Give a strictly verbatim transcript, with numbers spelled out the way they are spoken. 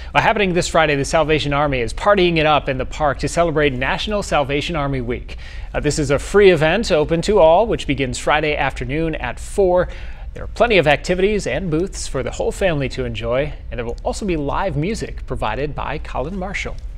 Well, happening this Friday, the Salvation Army is partying it up in the park to celebrate National Salvation Army Week. Uh, this is a free event open to all, which begins Friday afternoon at four. There are plenty of activities and booths for the whole family to enjoy, and there will also be live music provided by Colin Marshall.